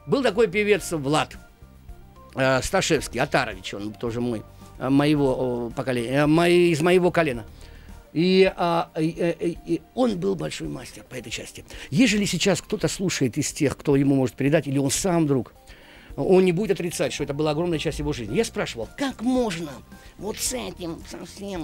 Был такой певец Влад Сташевский, Отарович, он тоже моего поколения, из моего колена. И он был большой мастер по этой части. Ежели сейчас кто-то слушает из тех, кто ему может передать, или он сам вдруг, он не будет отрицать, что это была огромная часть его жизни. Я спрашивал, как можно вот с этим совсем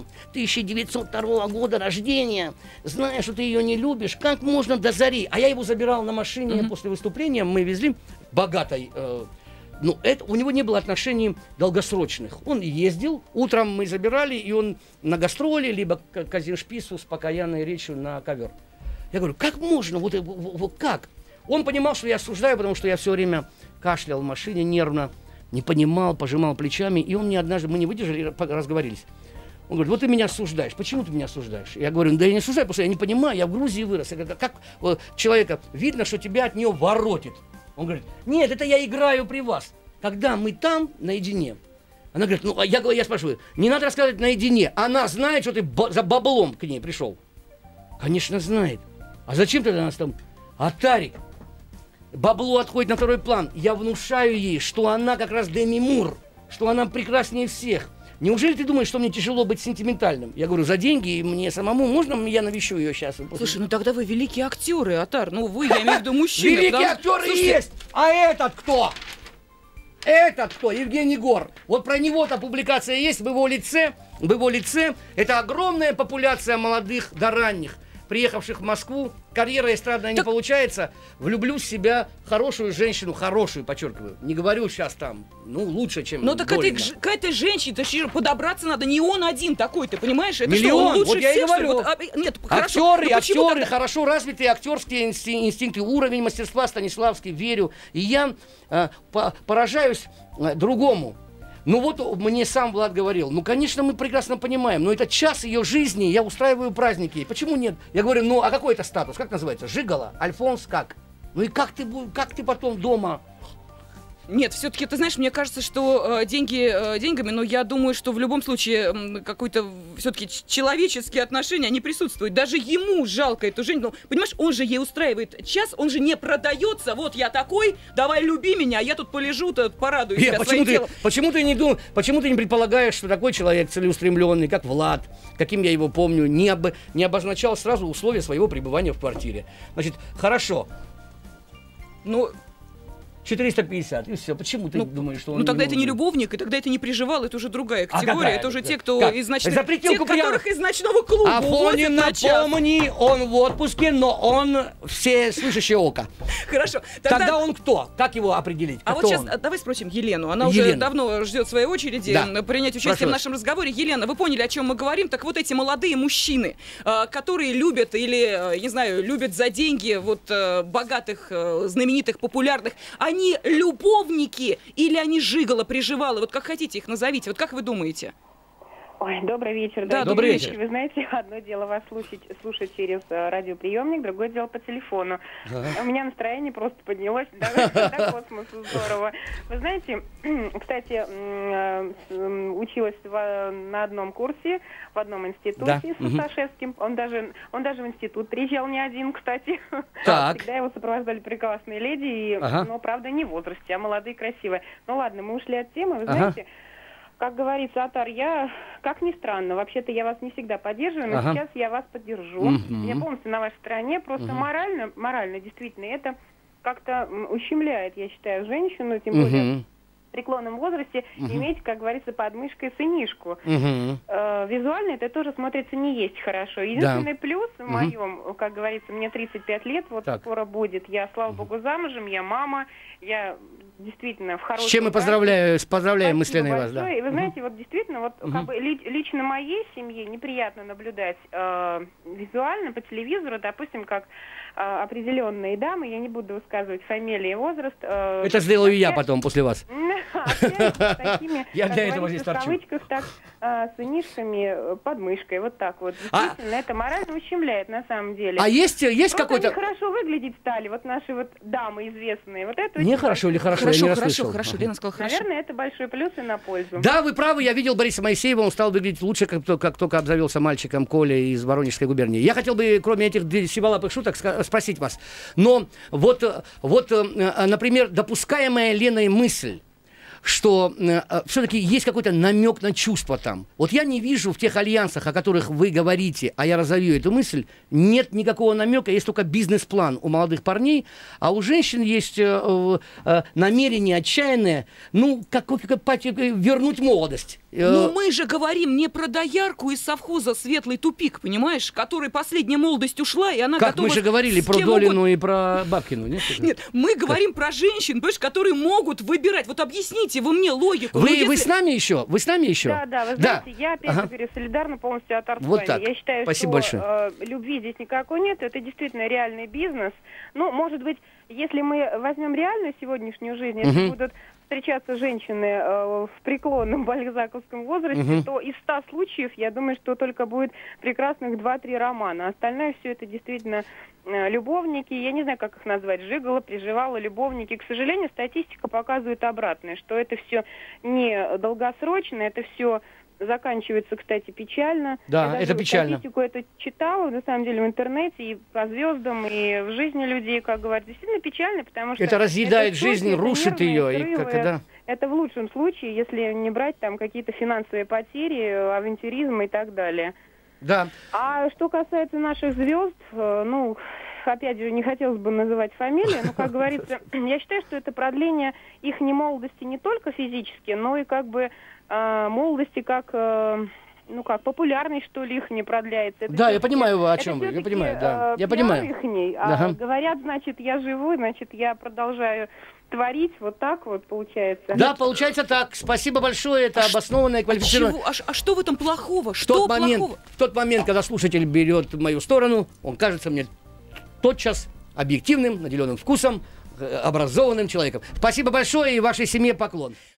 1902 года рождения, зная, что ты ее не любишь, как можно до зари? А я его забирал на машине после выступления, мы везли богатой... Ну, у него не было отношений долгосрочных. Он ездил, утром мы забирали, и он на гастроли, либо к Азиншпису с покаянной речью на ковер. Я говорю, как можно, вот как? Он понимал, что я осуждаю, потому что я все время кашлял в машине нервно, не понимал, пожимал плечами, и он мне однажды, мы не выдержали, разговорились. Он говорит, вот ты меня осуждаешь. Почему ты меня осуждаешь? Я говорю, да я не осуждаю, потому что я не понимаю, я в Грузии вырос. Я говорю, как человека, видно, что тебя от нее воротит. Он говорит, нет, это я играю при вас. Когда мы там, наедине. Она говорит, ну, я спрашиваю, не надо рассказывать наедине. Она знает, что ты за баблом к ней пришел. Конечно, знает. А зачем тогда нас там? А Тарик, бабло отходит на второй план. Я внушаю ей, что она как раз Деми Мур, что она прекраснее всех. Неужели ты думаешь, что мне тяжело быть сентиментальным? Я говорю, за деньги и мне самому можно я навещу ее сейчас? Слушай, ну тогда вы великие актеры, Отар. Ну вы, я имею в виду, мужчины. Великие актеры есть! А этот кто? Этот кто? Евгений Гор. Вот про него-то публикация есть в его лице. Это огромная популяция молодых до ранних, приехавших в Москву. Карьера эстрадная не получается. Влюблю в себя хорошую женщину, хорошую, подчеркиваю. Не говорю сейчас там, ну, лучше, чем ну, так к этой женщине-то подобраться надо. Не он один такой, ты понимаешь? Это миллион, что, он вот я и говорю. Нет, актеры, хорошо развитые актерские инстинкты, уровень мастерства Станиславский, верю. И я поражаюсь другому. Ну вот мне сам Влад говорил, ну, конечно, мы прекрасно понимаем, но это час ее жизни, я устраиваю праздники. Почему нет? Я говорю, ну, а какой это статус? Как называется? Жигало? Альфонс? Как? Ну и как ты потом дома... Нет, все-таки, ты знаешь, мне кажется, что деньги деньгами, но я думаю, что в любом случае какой-то все-таки человеческие отношения, они присутствуют. Даже ему жалко эту женщину. Ну, понимаешь, он же ей устраивает час, он же не продается. Вот я такой, давай люби меня, а я тут полежу, порадую себя своим телом. Почему ты не предполагаешь, что такой человек целеустремленный, как Влад, каким я его помню, не обозначал сразу условия своего пребывания в квартире? Значит, хорошо. Ну... 450, и все. Почему ты думаешь, что он... Ну, тогда это не любовник, и тогда это не приживал, это уже другая категория. Это уже те, кто из ночного... Тех, которых из ночного клуба Афонин, напомни, он в отпуске, но он всеслышащее око. Хорошо. Тогда он кто? Как его определить? А вот сейчас давай спросим Елену. Она уже давно ждет своей очереди принять участие в нашем разговоре. Елена, вы поняли, о чем мы говорим? Так вот эти молодые мужчины, которые любят или, не знаю, любят за деньги вот богатых, знаменитых, популярных, они любовники или они жигало, приживалы? Вот как хотите их назовите. Вот как вы думаете? Ой, добрый вечер. Да, добрый вечер. Вы знаете, одно дело вас слушать через радиоприемник, другое дело по телефону. У меня настроение просто поднялось до космоса. Здорово. Вы знаете, кстати, училась на одном курсе, в одном институте с Сашевским. Он даже в институт приезжал не один, кстати. Всегда его сопровождали прекрасные леди, но, правда, не в возрасте, а молодые, красивые. Ну ладно, мы ушли от темы. Вы знаете... Как говорится, Отар, я, как ни странно, вообще-то я вас не всегда поддерживаю, но сейчас я вас поддержу. Я полностью на вашей стороне, просто морально, действительно, это как-то ущемляет, я считаю, женщину, тем более в преклонном возрасте, иметь, как говорится, под мышкой сынишку. Визуально это тоже смотрится не есть хорошо. Единственный плюс в моем, как говорится, мне 35 лет, вот скоро будет, я, слава богу, замужем, я мама, я действительно в хорошем... С чем мы поздравляем мысленно вас. Да. И вы знаете, вот действительно, вот как бы лично моей семье неприятно наблюдать визуально по телевизору, допустим, как определенные дамы, я не буду высказывать фамилии и возраст. Это сделаю я потом, после вас. Я для этого здесь торчу. В кавычках, так, сынишками под мышкой, вот так вот. Действительно, это морально ущемляет на самом деле. А есть какой-то... Они хорошо выглядеть стали, вот наши вот дамы известные. Вот это не хорошо или хорошо? не расслышал. Хорошо. Лена сказала хорошо. Наверное, это большой плюс и на пользу. Да, вы правы, я видел Бориса Моисеева, он стал выглядеть лучше, как только обзавелся мальчиком Коля из Воронежской губернии. Я хотел бы, кроме этих сиволапых шуток, спросить вас. Но вот, например, допускаемая Леной мысль, что все-таки есть какой-то намек на чувства там. Вот я не вижу в тех альянсах, о которых вы говорите, а я разовью эту мысль, нет никакого намека, есть только бизнес-план у молодых парней, а у женщин есть намерение отчаянное, вернуть молодость. Но мы же говорим не про доярку из совхоза «Светлый тупик», понимаешь, которой последняя молодость ушла, и она готова... Мы же говорили про Долину и про Бабкину, нет? Нет, мы говорим про женщин, понимаешь, которые могут выбирать. Вот объясните вы мне логику. Вы с нами еще? Вы с нами еще? Да, вы знаете, я опять же говорю, солидарна полностью от Артура. Вот так. Я считаю, Спасибо что большое. Любви здесь никакой нет, это действительно реальный бизнес. Ну, может быть, если мы возьмем реальную сегодняшнюю жизнь, если будут встречаться женщины в преклонном бальзаковском возрасте, то из 100 случаев, я думаю, что только будет прекрасных 2-3 романа. Остальное все это действительно любовники, я не знаю, как их назвать, жигало, приживало, любовники. К сожалению, статистика показывает обратное, что это все не долгосрочно, это все заканчивается, кстати, печально. Да, это печально. Статистику это читала, на самом деле, в интернете, и по звездам, и в жизни людей, как говорят. Действительно печально, потому что... Это разъедает жизнь, рушит ее. Это в лучшем случае, если не брать там какие-то финансовые потери, авантюризм и так далее. Да. А что касается наших звезд, опять же, не хотелось бы называть фамилии, но, как говорится, я считаю, что это продление их молодости не только физически, но и как бы молодости как популярность, что ли, их не продляется. Это я понимаю, о чем вы. Я понимаю, да. Я понимаю. Ихний, говорят, значит, я живу, значит, я продолжаю творить, вот так вот получается. Да, получается так. Спасибо большое, это обоснованное, квалифицированное. А что в этом плохого? В тот момент, когда слушатель берет мою сторону, он кажется мне тотчас объективным, наделенным вкусом, образованным человеком. Спасибо большое и вашей семье поклон.